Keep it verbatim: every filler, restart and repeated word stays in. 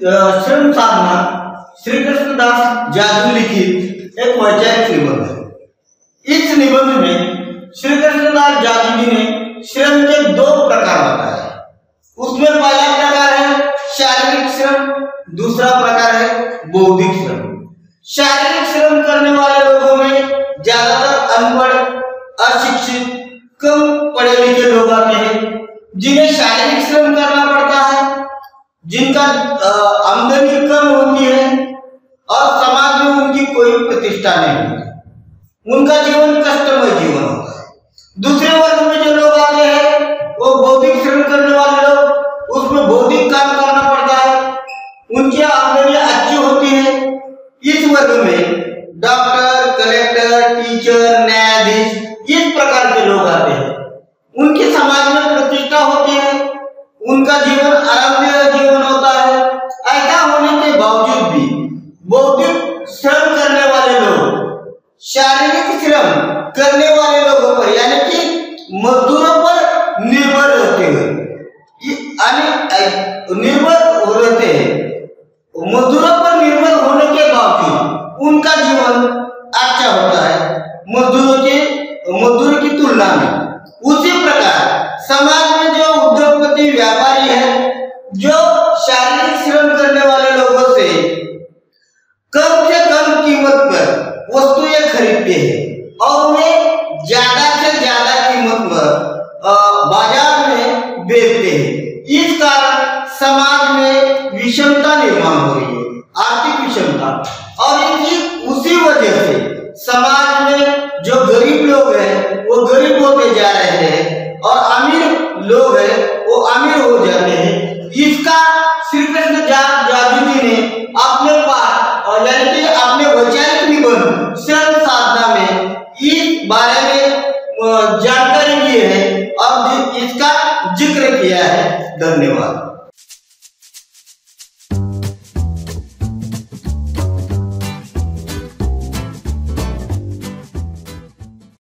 श्रम साधना श्री कृष्णदास जादू लिखित एक वैचारिक निबंध है। इस निबंध में श्री कृष्णदास जादू जी ने श्रम के दो प्रकार बताए। उसमें पहला प्रकार है शारीरिक श्रम, दूसरा प्रकार है बौद्धिक श्रम। शारीरिक श्रम करने वाले लोगों में ज्यादातर अनपढ़, अशिक्षित, कम पढ़े लिखे लोग आते हैं, जिन्हें शारीरिक श्रम करना पड़ता है, जिनका आमदनी कम होती है और समाज में उनकी कोई प्रतिष्ठा नहीं होती, उनका जीवन कष्टमय जीवन होता है। दूसरे वर्ग में जो लोग आते हैं वो बौद्धिक श्रम करने वाले लोग, उसमें बौद्धिक काम करना पड़ता है, उनकी आमदनी अच्छी होती है। इस वर्ग में डॉक्टर, कलेक्टर, टीचर, न्यायाधीश इस प्रकार के लोग आते हैं, उनकी समाज में प्रतिष्ठा होती है, उनका जीवन आरामदायक जीवन होता है। ऐसा होने के बावजूद भी बौद्धिक श्रम करने वाले लोग शारीरिक श्रम करने वाले लोगों पर यानी कि मजदूरों पर निर्भर रहते हैं, निर्भर हो रहते हैं। मजदूरों पर निर्भर होने के बावजूद उनका जीवन अच्छा होता है मजदूरों के मजदूरों की तुलना में। उसी प्रकार समाज में जो उद्योगपति, व्यापारी है, जो शारीरिक श्रम करने वाले लोगों से कम से कम कीमत पर वस्तुएं खरीदते हैं और उन्हें ज्यादा से ज्यादा कीमत पर बाजार में बेचते हैं। इस कारण समाज में विषमता निर्माण हो रही है, आर्थिक विषमता। और इसी उसी वजह से समाज में जो गरीब लोग हैं वो गरीब होते जा रहे हैं और अमीर लोग हैं वो अमीर हो जाते हैं। इसका श्री कृष्ण जादू जी ने अपने पाठ और यानी कि अपने वैचारिक निबंध श्रम साधना में इस बारे में जानकारी दी है और इसका जिक्र किया है। धन्यवाद।